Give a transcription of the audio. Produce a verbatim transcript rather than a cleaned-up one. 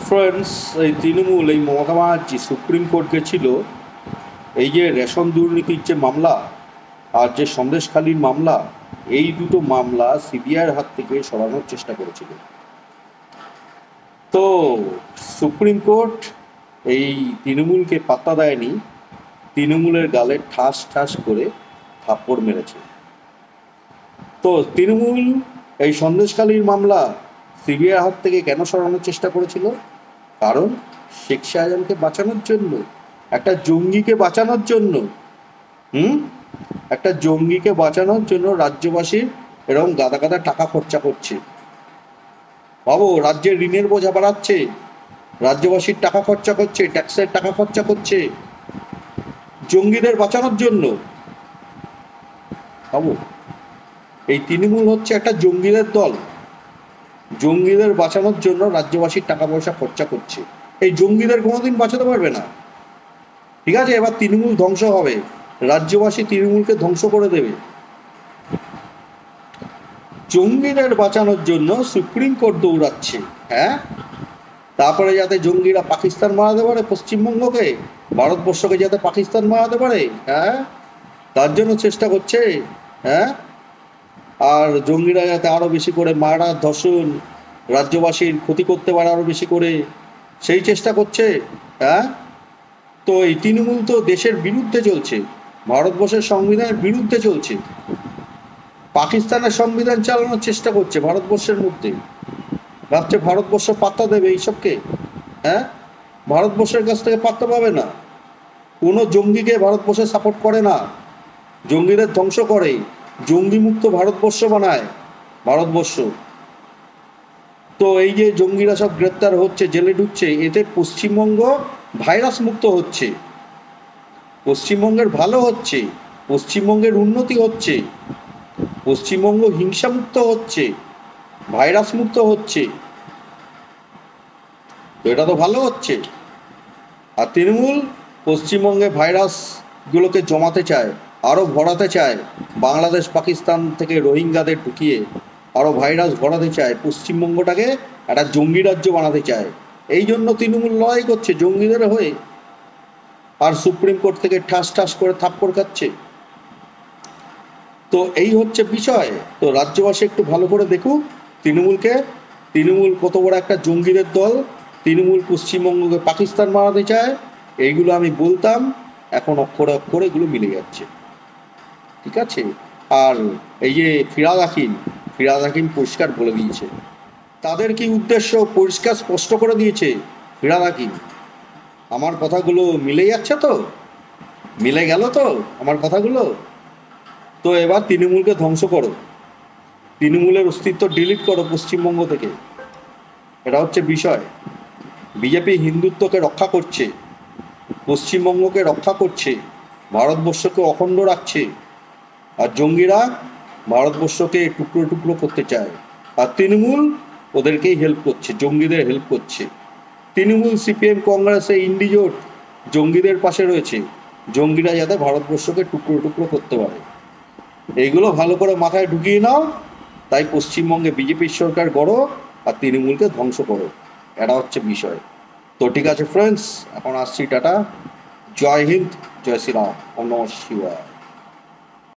Friends, এই তৃণমূল এই Mamata Banerjee supreme court গেছিল এই যে রেশন দুর্নীতির যে মামলা আর যে সন্দেশখালির মামলা, এই দুটো মামলা সিবিআইয়ের হাত থেকে সরানোর চেষ্টা করেছিল। তো সুপ্রিম কোর্ট এই তৃণমূলকে পাত্তা দেয়নি, তৃণমূলের গালে ঠাস ঠাস করে থাপ্পড় মেরেছে। তো তৃণমূল এই সন্দেশখালির মামলা সিবিআইয়ের হাত থেকে কেন সরানোর চেষ্টা করেছিল? কারণ শেখ শাহজাহানকে বাঁচানোর জন্য, একটা জঙ্গিকে বাঁচানোর জন্য হুম একটা জঙ্গিকে বাঁচানোর জন্য রাজ্যবাসীর এরকম গাদা গাদা টাকা খরচা করছে। বাবু, রাজ্যের ঋণের বোঝা বাড়াচ্ছে, রাজ্যবাসীর টাকা খরচা করছে, ট্যাক্সের টাকা খরচা করছে জঙ্গিদের বাঁচানোর জন্য। বাবু, এই তৃণমূল হচ্ছে একটা জঙ্গিদের দল, জঙ্গিদের বাঁচানোর জন্য রাজ্যবাসীর টাকা পয়সা খরচা করছে। এই জঙ্গিদের কোনোদিন বাঁচাতে পারবে না। ঠিক আছে, এবার তৃণমূল ধ্বংস হবে, রাজ্যবাসী তৃণমূলকে ধ্বংস করে দেবে। জঙ্গিদের বাঁচানোর জন্য সুপ্রিম কোর্ট দৌড়াচ্ছে। হ্যাঁ, তারপরে যাতে জঙ্গিরা পাকিস্তান মারাতে পারে পশ্চিমবঙ্গকে, ভারতবর্ষকে যাতে পাকিস্তান মারাতে পারে, হ্যাঁ, তার জন্য চেষ্টা করছে। হ্যাঁ, আর জঙ্গিরা যাতে আরও বেশি করে মারা, ধর্ষণ, রাজ্যবাসীর ক্ষতি করতে পারে আরও বেশি করে, সেই চেষ্টা করছে। হ্যাঁ, তো এই তৃণমূল তো দেশের বিরুদ্ধে চলছে, ভারতবর্ষের সংবিধানের বিরুদ্ধে চলছে, পাকিস্তানের সংবিধান চালানোর চেষ্টা করছে ভারতবর্ষের মধ্যে। ভাবছে ভারতবর্ষ পাত্তা দেবে এইসবকে? হ্যাঁ, ভারতবর্ষের কাছ থেকে পাত্তা পাবে না। কোনো জঙ্গিকে ভারতবর্ষে সাপোর্ট করে না, জঙ্গিদের ধ্বংস করে, জঙ্গিমুক্ত ভারতবর্ষ বানায় ভারতবর্ষ। তো এই যে জঙ্গিরা সব গ্রেপ্তার হচ্ছে, জেলে ঢুকছে, এতে পশ্চিমবঙ্গ ভাইরাস মুক্ত হচ্ছে, পশ্চিমবঙ্গের ভালো হচ্ছে, পশ্চিমবঙ্গের উন্নতি হচ্ছে, পশ্চিমবঙ্গ হিংসামুক্ত হচ্ছে, ভাইরাস মুক্ত হচ্ছে। তো এটা তো ভালো হচ্ছে। আর তৃণমূল পশ্চিমবঙ্গে ভাইরাসগুলোকে জমাতে চায়, আরও ভরাতে চায়, বাংলাদেশ পাকিস্তান থেকে রোহিঙ্গাদের ঢুকিয়ে আরও ভাইরাস ভরাতে চায়, পশ্চিমবঙ্গটাকে একটা জঙ্গি রাজ্য বানাতে চায়। এই জন্য তৃণমূল লড়াই করছে জঙ্গিদের হয়ে, আর সুপ্রিম কোর্ট থেকে ঠাস ঠাস করে থাপ্পড় খাচ্ছে। তো এই হচ্ছে বিষয়। তো রাজ্যবাসী একটু ভালো করে দেখুক তৃণমূলকে, তৃণমূল কত বড় একটা জঙ্গিদের দল, তৃণমূল পশ্চিমবঙ্গকে পাকিস্তান বানাতে চায়। এইগুলো আমি বলতাম, এখন অক্ষরে অক্ষরে এগুলো মিলে যাচ্ছে। ঠিক আছে, আর এই যে ফিরহাদ হাকিম, ফিরহাদ হাকিম পরিষ্কার বলে দিয়েছে তাদের কি উদ্দেশ্য, পরিষ্কার স্পষ্ট করে দিয়েছে ফিরহাদ হাকিম। আমার কথাগুলো মিলে যাচ্ছে তো, মিলে গেল তো আমার কথাগুলো? তো এবার তৃণমূলকে ধ্বংস করো, তৃণমূলের অস্তিত্ব ডিলিট করো পশ্চিমবঙ্গ থেকে। এটা হচ্ছে বিষয়। বিজেপি হিন্দুত্বকে রক্ষা করছে, পশ্চিমবঙ্গকে রক্ষা করছে, ভারতবর্ষকে অখণ্ড রাখছে, আর জঙ্গিরা ভারতবর্ষকে টুকরো টুকরো করতে চায়, আর তৃণমূল ওদেরকেই হেল্প করছে, জঙ্গিদের হেল্প করছে। তৃণমূল, সিপিএম, কংগ্রেসে ইন্ডিজোট জঙ্গিদের পাশে রয়েছে, জঙ্গিরা যাতে ভারতবর্ষকে টুকরো টুকরো করতে পারে। এইগুলো ভালো করে মাথায় ঢুকিয়ে নাও। তাই পশ্চিমবঙ্গে বিজেপির সরকার গড়ো আর তৃণমূলকে ধ্বংস করো, এটা হচ্ছে বিষয়। তো ঠিক আছে ফ্রেন্ডস, এখন আসছি, টাটা, জয় হিন্দ, জয় শ্রীরাম, ওম নমঃ শিবায়।